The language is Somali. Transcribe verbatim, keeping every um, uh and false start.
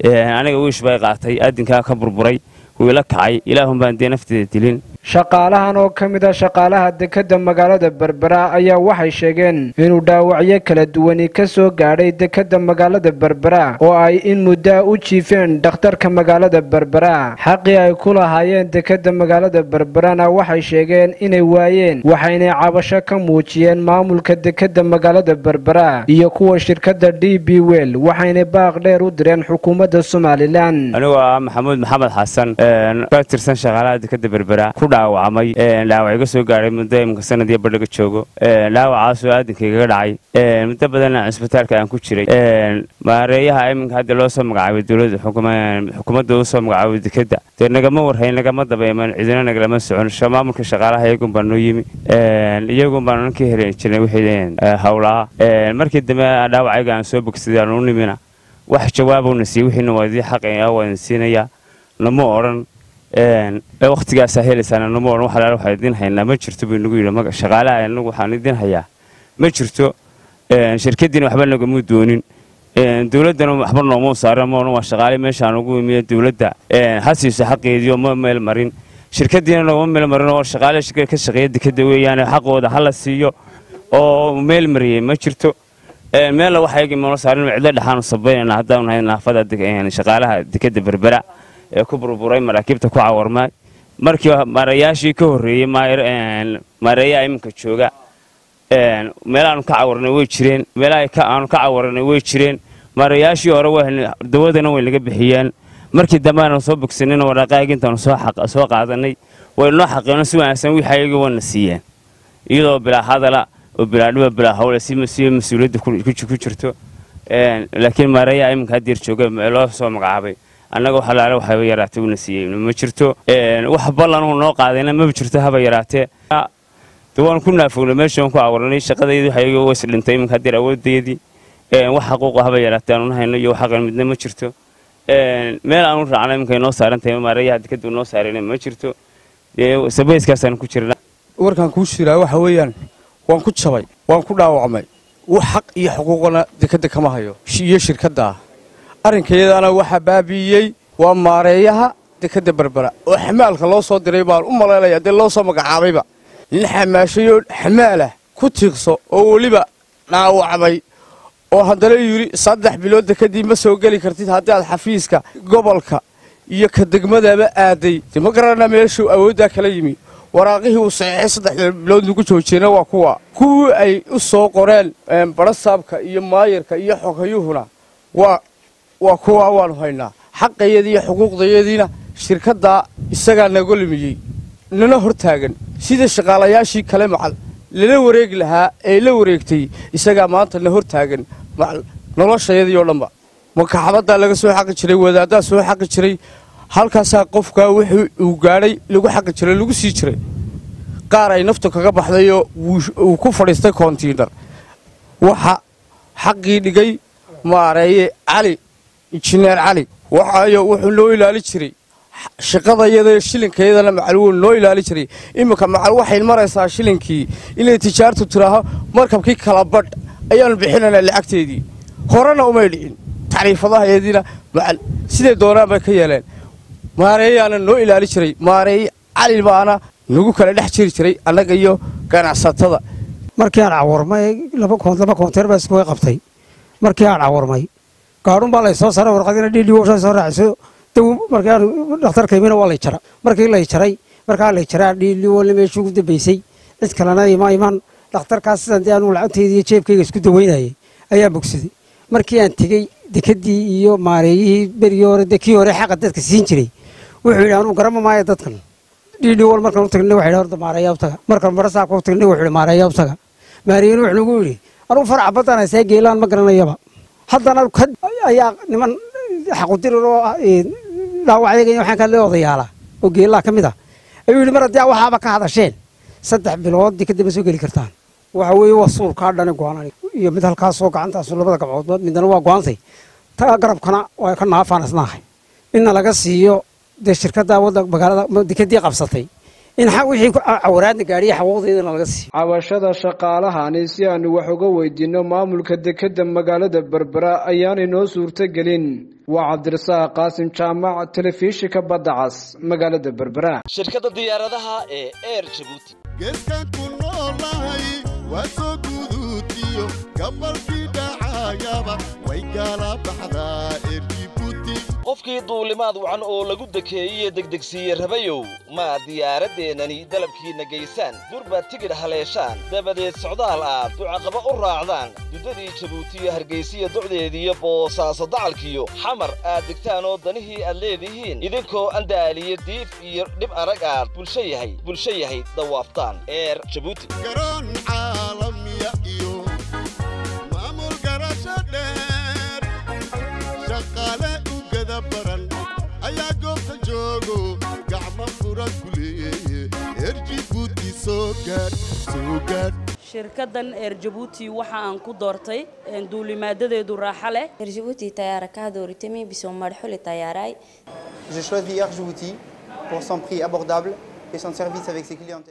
aniga wiish bay qaatay aadinka ka burburay wiila kacay ilaahum baan dee nafteeda dilin shaqaalahan oo ka mid ah shaqaalaha dekada magaalada Berbera ayaa waxay sheegeen inuu dhaawacyo kala duwan ka soo gaadhay dekada magaalada Berbera oo ay in muddo u jiifeen dhakhtarka magaalada Berbera xaqii ay ku lahaayeen dekada magaalada Berberana waxay sheegeen inay waayeen waxayna cabasho ka muujiyeen maamulka dekada magaalada Berbera iyo kuwa shirkadda D B Well waxayna baaq dheer u direen xukuumadda Somaliland anigu ah Maxamuud Maxamed Xasan ka tirsan shaqaalaha dekada Berbera dhaawacmay ee dhaawac iga soo gaaray muddo imka sanad iyo badhaga joogo ee dhaawacaas oo aadinkayga dhacay ee muddo badan isbitaalka aan ku jiray ee maareeyaha iminka hadda loo soo magacaabay dawladda xukuumadda oo soo magacaabay dekada teen nagama warhayn nagama dabeeman cidina nagalama socon maamulka shaqaalaha iyagu baan noo yimi ee iyagu baan ka helay jirnay wixii hawlaha ee markii dambe dhaawacayga aan soo bogsaday aan u nimina wax jawaab uu nasiib wixii nawadii xaq ah waan siinaya lama oran ee waqtigaas helaysan namo oran waxa la waxay idin haynaa ma jirto buu nagu yiri shaqaalaha anagu waxaan idin hayaa ma jirto ee shirkadina waxba naga muu doonin ee dawladana waxba nooma saaran ma waa shaqaale meesha aan ugu yimid dawladda ee hasiisa xaqeediyo ma meel marin shirkadina nooma meel marin oo shaqaale shirkad ka shaqeeya dekada weeyaan xaqooda hala siiyo oo meel mariyay ma jirto ee meel waxa ay ma saarin cid dhaxan sabayna hadaan nahay naafada shaqaalaha dekada Berbera ee ku burburay maraakiibta ku cawarmay markii maarayaashii ka horeeyay maareeyaha iminka jooga ee meelaan ka cawarnay way jireen meelaha ka aan ka cawarnay way jireen maarayaashii hore way dawadana way laga bixiyeen markii dambana soo bogsanayna waraqaagintan soo xaq soo qaadanay way noo xaqeeno si wanaagsan wixii ayaga wana siiyeen iyadoo bilaa hadala oo bilaa dhiba bilaa hawle si mas'uuliyadda ku jirto ee laakiin maareeyaha iminka dir jooga loo soo magacaabay annaga waxa la waxa yaraatay una siiyay ma jirto ee wax ballan uu noo qaadayna ma jirto haba yaraatee dawaan ku naafognay meeshan ku awarnay shaqadeedu waxay ugu wasdhintay iminka dir awoodeedii ee wax xaquuq haba yaraatay aan hayno iyo waxa midna ma jirto ee meel aan u raacnay iminka inoo saarantahay maareeyaha dekada noo saareen ma jirto ee sabayskaas aan ku jirnaa warkan ku shiraa waxa weeyaan waan ku jabay waan ku dhaawacmay wax xaq iyo xuquuqna dekada kama hayo iyo shirkadda arinkayadana waxa baabiyay waa maareeyaha dekada Berbera oo xamaalka loo soo diray baan u maleelay hadii loo soo magacaabayba in xamaashayo xamaala ku tiqso oo waliba dhaawacmay oo hadana yiri saddex bilood dekadii ma soo gali kartid hadii aad xafiiska gobolka iyo ka degmadaba aaday ma garanaa meeshu awoodda kala yimi waraaqihii uu saxeexay saddex bilood ugu joojiyay waa kuwa kuwa ay u soo qoreen barasaabka iyo maayirka iyo xogayuhuna waa waa kuwa waan haynaa xaqeeyadii iyo xuquuqdeediina shirkadda isaga naga lumiyay nana hortaagan sida shaqaalayaashii kale macal lana wareeg lahaa ee la wareegtay isaga maanta na hortaagan macal nolosheedii oo dhanba makaxabada laga soo xaqi jiray wadaadda soo xaqi jiray halkaas qofka wuxuu uu gaaray lagu xaqi jiray lagu sii jiray qaar ay naftu kaga baxday oo uu ku fadhiistay container waxa xaqii dhigay maareeye cali injineer cali waxaayo wuxuu loo ilaali jiray shaqadayada shilinkeedana macluun loo ilaali jiray imika macal waxay maraysaa shilinkii inay tijaartu tiraaho markabkii kala badh ayaan bixinana lacagteedii horena uma dhicin taariifadaha yeedina macal sidee doonaan bay ka yeeleen maareeyana loo ilaali jiray maareey cali baana nagu kala dhex jiri jiray annaga iyo ganacsatada markii aan cawarmay laba koon laba koonteer baa isku qabtay markii aan cawarmay gaarun baa la soo saaray warqadina D D W soo raacayso taw markaa dhakhtarka imina waa la jara markii la jaray markaa la jaraa D D W meeshu ugu dambeysay cid kalena ima iman dhakhtarkaas sidaan aanu lacagteedii jeebkayga isku daweynayay ayaa bogsaday markii aan tagay dekadii iyo maareeyihii beriyo hore dekii hore xaq dadka siin jiray wuxuu yiri aanu garama maayo dadkan D D W markaan u tagnay waxay horta maareeyaa u taga markaan barasaab ku tagnay wuxuu maareeyaa u taga maareeyina wuxuu nagu yiri anu farac badan ay say geelaan ma garanayaba haddana ayaa niman xaqudiro dhaawacayga waxaan ka leeyahay oo geelaa kamid ah ayuu yiri mar haddii waxaaba ka hadasheen saddex bilood dekada soo gali kartaan waxa weeye wasuul ka dhan go'aan iyo mid halkaas soo gacantaas labada gabcood midna waa go'aantay ta garabkana waa ka naafaanasnaahay in laga siiyo de shirkadda wadda magaalada dekadii qabsatay in xaq wixii ku cawaraadna gaariya xaquuqdeedana laga siiyo cabashada shaqaalahani si aanu wax uga weydiino maamulka dekedda magaalada Berbera ayaanay noo suurtagelin waa Cabdirasaaq Qaasim Jaamac telefishinka Badda Cas magaalada Berbera shirkadda diyaaradaha ee Air Djibouti geeskan ku noolahay waa soo guduutiyo gabalkii dhacayaba way gala baxdaa Air Djibouti qofkii duulimaad wacan oo lagu dakeeyay degdegsiye rabayow ma diyaaradeenani dalabkiina geysaan durba tigid haleeshaan dabadeed socdaal aad ducaqaba u raacdaan dudadii Djibouti Hargeysa docdeediyo boosaaso dacalkiyo xamar aad digtaan oo danihii aad leedihiin idinkoo andaaliye diif iyo dhib arag aad bulsho yahay bulsho yahay dawaaftaan Air Djibouti garoon caalamiya iyo maamul garasho dheer shaqaale ugada baran ayaa goobta joogo gacmo fura ku leeyahay Air Djibouti soo gaadh soo gaadh shirkaddan Air Djibouti waxa aan ku doortay duulimaadadeedu raaxo leh Air Djibouti tayaara ka dooritay bisoo marxul tayaaray J'ai choisi Air Djibouti pour son prix abordable et son service avec ses clients